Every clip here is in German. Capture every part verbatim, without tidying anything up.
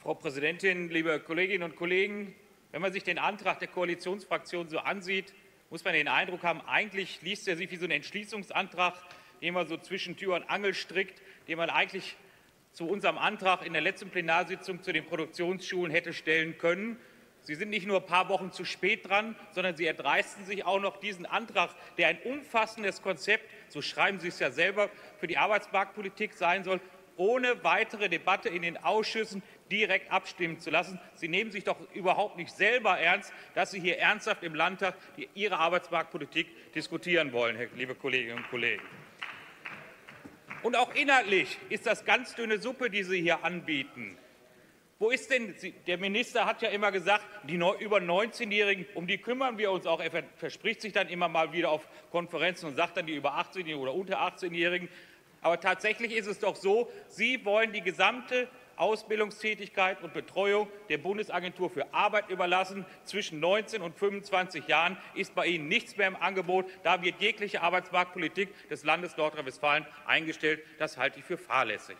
Frau Präsidentin, liebe Kolleginnen und Kollegen! Wenn man sich den Antrag der Koalitionsfraktion so ansieht, muss man den Eindruck haben, eigentlich liest er sich wie so ein Entschließungsantrag, den man so zwischen Tür und Angel strickt, den man eigentlich zu unserem Antrag in der letzten Plenarsitzung zu den Produktionsschulen hätte stellen können. Sie sind nicht nur ein paar Wochen zu spät dran, sondern Sie erdreisten sich auch noch, diesen Antrag, der ein umfassendes Konzept, so schreiben Sie es ja selber, für die Arbeitsmarktpolitik sein soll, ohne weitere Debatte in den Ausschüssen direkt abstimmen zu lassen. Sie nehmen sich doch überhaupt nicht selber ernst, dass Sie hier ernsthaft im Landtag Ihre Arbeitsmarktpolitik diskutieren wollen, liebe Kolleginnen und Kollegen. Und auch inhaltlich ist das ganz dünne Suppe, die Sie hier anbieten. Wo ist denn, der Minister hat ja immer gesagt, die über neunzehnjährigen, um die kümmern wir uns auch. Er verspricht sich dann immer mal wieder auf Konferenzen und sagt dann die über achtzehnjährigen oder unter achtzehnjährigen. Aber tatsächlich ist es doch so, Sie wollen die gesamte Ausbildungstätigkeit und Betreuung der Bundesagentur für Arbeit überlassen. Zwischen neunzehn und fünfundzwanzig Jahren ist bei Ihnen nichts mehr im Angebot. Da wird jegliche Arbeitsmarktpolitik des Landes Nordrhein-Westfalen eingestellt. Das halte ich für fahrlässig.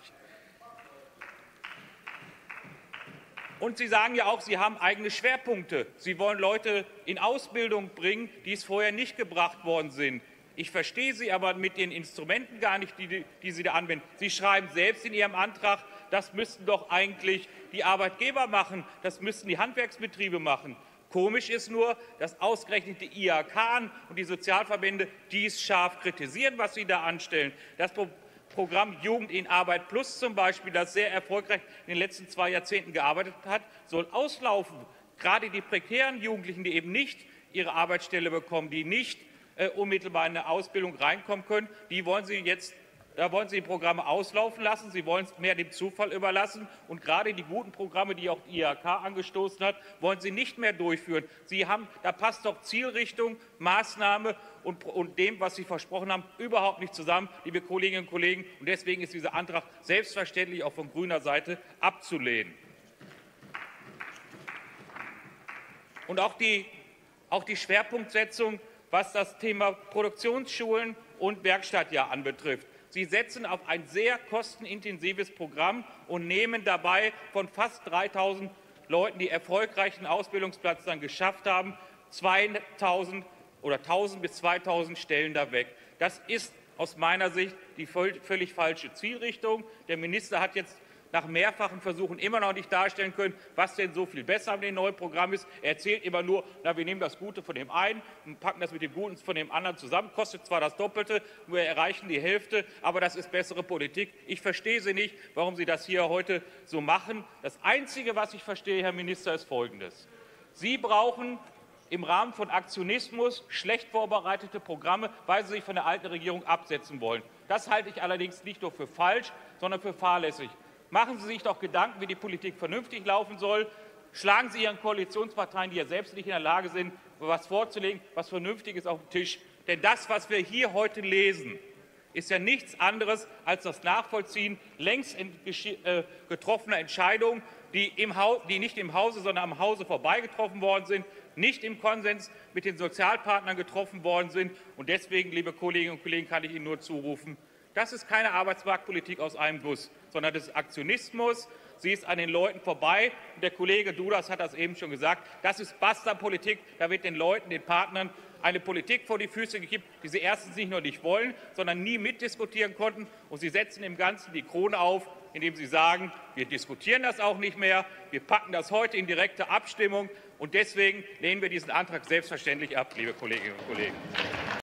Und Sie sagen ja auch, Sie haben eigene Schwerpunkte. Sie wollen Leute in Ausbildung bringen, die es vorher nicht gebracht worden sind. Ich verstehe Sie aber mit den Instrumenten gar nicht, die, die Sie da anwenden. Sie schreiben selbst in Ihrem Antrag, das müssten doch eigentlich die Arbeitgeber machen, das müssten die Handwerksbetriebe machen. Komisch ist nur, dass ausgerechnet die I H K und die Sozialverbände dies scharf kritisieren, was Sie da anstellen. Das Programm Jugend in Arbeit Plus zum Beispiel, das sehr erfolgreich in den letzten zwei Jahrzehnten gearbeitet hat, soll auslaufen. Gerade die prekären Jugendlichen, die eben nicht ihre Arbeitsstelle bekommen, die nicht äh, unmittelbar in eine Ausbildung reinkommen können, die wollen Sie jetzt, da wollen Sie die Programme auslaufen lassen. Sie wollen es mehr dem Zufall überlassen. Und gerade die guten Programme, die auch die I H K angestoßen hat, wollen Sie nicht mehr durchführen. Sie haben, da passt doch Zielrichtung, Maßnahme und, und dem, was Sie versprochen haben, überhaupt nicht zusammen, liebe Kolleginnen und Kollegen. Und deswegen ist dieser Antrag selbstverständlich auch von grüner Seite abzulehnen. Und auch die, auch die Schwerpunktsetzung, was das Thema Produktionsschulen und Werkstattjahr anbetrifft. Sie setzen auf ein sehr kostenintensives Programm und nehmen dabei von fast dreitausend Leuten, die erfolgreich einen Ausbildungsplatz dann geschafft haben, zweitausend oder tausend bis zweitausend Stellen da weg. Das ist aus meiner Sicht die völlig falsche Zielrichtung. Der Minister hat jetzt nach mehrfachen Versuchen immer noch nicht darstellen können, was denn so viel besser mit dem neuen Programm ist. Er erzählt immer nur, na, wir nehmen das Gute von dem einen und packen das mit dem Guten von dem anderen zusammen. Kostet zwar das Doppelte, wir erreichen die Hälfte, aber das ist bessere Politik. Ich verstehe Sie nicht, warum Sie das hier heute so machen. Das Einzige, was ich verstehe, Herr Minister, ist Folgendes. Sie brauchen im Rahmen von Aktionismus schlecht vorbereitete Programme, weil Sie sich von der alten Regierung absetzen wollen. Das halte ich allerdings nicht nur für falsch, sondern für fahrlässig. Machen Sie sich doch Gedanken, wie die Politik vernünftig laufen soll. Schlagen Sie Ihren Koalitionsparteien, die ja selbst nicht in der Lage sind, etwas vorzulegen, was Vernünftiges auf den Tisch. Denn das, was wir hier heute lesen, ist ja nichts anderes als das Nachvollziehen längst getroffener Entscheidungen, die, im die nicht im Hause, sondern am Hause vorbei getroffen worden sind, nicht im Konsens mit den Sozialpartnern getroffen worden sind. Und deswegen, liebe Kolleginnen und Kollegen, kann ich Ihnen nur zurufen, das ist keine Arbeitsmarktpolitik aus einem Guss, sondern das ist Aktionismus. Sie ist an den Leuten vorbei. Und der Kollege Dudas hat das eben schon gesagt. Das ist Basta-Politik. Da wird den Leuten, den Partnern eine Politik vor die Füße gekippt, die sie erstens nicht nur nicht wollen, sondern nie mitdiskutieren konnten. Und sie setzen im Ganzen die Krone auf, indem sie sagen, wir diskutieren das auch nicht mehr. Wir packen das heute in direkte Abstimmung. Und deswegen lehnen wir diesen Antrag selbstverständlich ab, liebe Kolleginnen und Kollegen.